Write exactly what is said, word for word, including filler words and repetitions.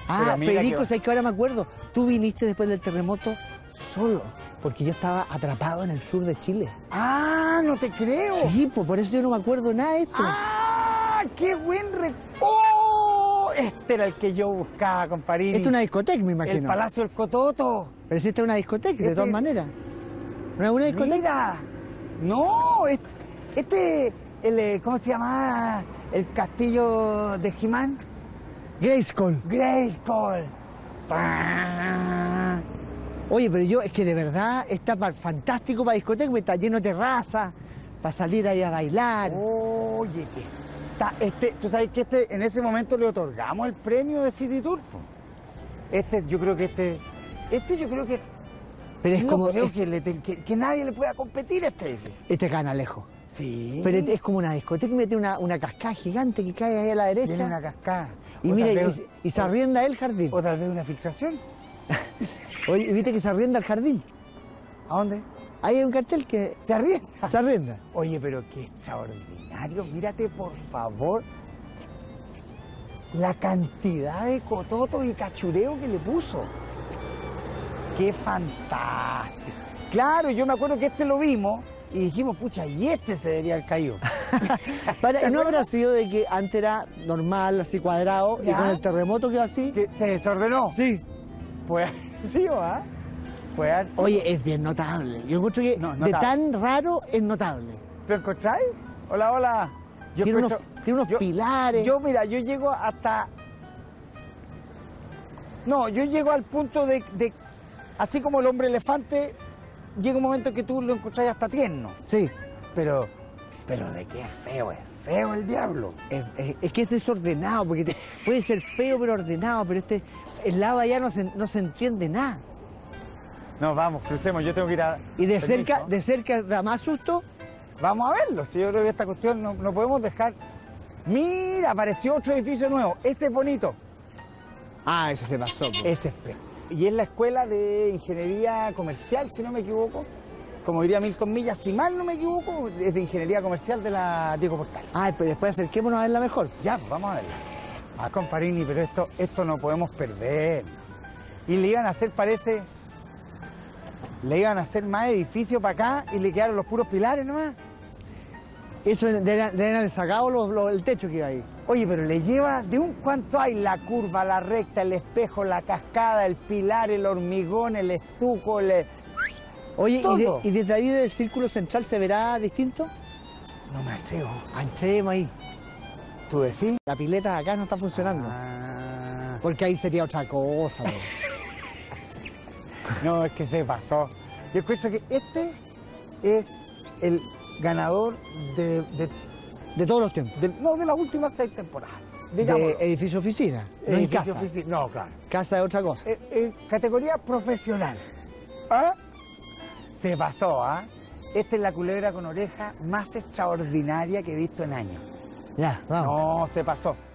Ah, Federico, que... ¿sabes que ahora me acuerdo? Tú viniste después del terremoto solo, porque yo estaba atrapado en el sur de Chile. ¡Ah, no te creo! Sí, pues por eso yo no me acuerdo nada de esto. ¡Ah, qué buen recuerdo! ¡Oh! Este era el que yo buscaba, comparini. Esto es una discoteca, me imagino. El Palacio del Cototo. Pero si esta es una discoteca, Este... de todas maneras. ¿No es una discoteca? Mira, no, este, este el, ¿cómo se llama? El castillo de He-Man. Grayskull. Grayskull. ¡Pah! Oye, pero yo, es que de verdad está pa, fantástico para discoteca, está lleno de terrazas, para salir ahí a bailar. Oye, está, este, tú sabes que este, en ese momento le otorgamos el premio de City Tour. Este, yo creo que este, este yo creo que, pero es no como, creo es, que, le, que, que nadie le pueda competir a este edificio. Este gana lejos. Sí. Pero es como una discoteca, mete una, una cascada gigante que cae ahí a la derecha. Tiene una cascada. Y mira, vez, y, y se arrienda el jardín. O tal vez una filtración. Oye, ¿viste que se arrienda el jardín? ¿A dónde? Ahí hay un cartel que... ¿Se arrienda? Se arrienda. Oye, pero qué extraordinario. Mírate, por favor, la cantidad de cototos y cachureo que le puso. ¡Qué fantástico! Claro, yo me acuerdo que este lo vimos y dijimos, pucha, y este se debería haber caído. Para, ¿no habrá sido de que antes era normal, así cuadrado, ¿Ya? Y con el terremoto quedó así? ¿Que se desordenó? Sí. Pues sí, ¿ah? Puede haber sido. Oye, es bien notable. Yo encuentro que No, de tan raro es notable. ¿Te encontráis? Hola, hola. Yo tiene, encuentro... unos, tiene unos yo, pilares. Yo, mira, yo llego hasta... No, yo llego al punto de, de... Así como el hombre elefante, llega un momento que tú lo encontrás hasta tierno. Sí. Pero... Pero de qué feo, es feo el diablo. Es, es, es que es desordenado, porque te, puede ser feo pero ordenado, pero este... El lado de allá no se, no se entiende nada. No, vamos, crucemos, yo tengo que ir a... Y de permiso. cerca, de cerca da más susto. Vamos a verlo, si yo creo que esta cuestión no, no podemos dejar... Mira, apareció otro edificio nuevo, ese es bonito. Ah, ese se pasó. Pues. Ese es pe... Y es la escuela de ingeniería comercial, si no me equivoco. Como diría Milton Millas, si mal no me equivoco, es de ingeniería comercial de la Diego Portal. Ah, pero después acerquémonos a verla mejor. Ya, pues vamos a verla. Ah, comparini, pero esto, esto no podemos perder. Y le iban a hacer, parece, le iban a hacer más edificios para acá y le quedaron los puros pilares nomás. Eso deben haber sacado lo, lo, el techo que iba ahí. Oye, pero le lleva, ¿de un cuánto hay? La curva, la recta, el espejo, la cascada, el pilar, el hormigón, el estuco, el... Oye, ¿y, de, ¿y desde ahí del círculo central se verá distinto? No me atrevo. Entremos ahí. ¿Tú decís? La pileta acá no está funcionando. Ah. Porque ahí sería otra cosa. No, es que se pasó. Yo encuentro que este es el ganador de... De, de todos los tiempos. De, no, de las últimas seis temporadas. De edificio oficina, no en casa. Oficina. No, claro. Casa es otra cosa. Eh, eh, categoría profesional. ¿Ah? Se pasó, ¿ah? Esta es la culebra con oreja más extraordinaria que he visto en años. Ya, vamos. No, se pasó.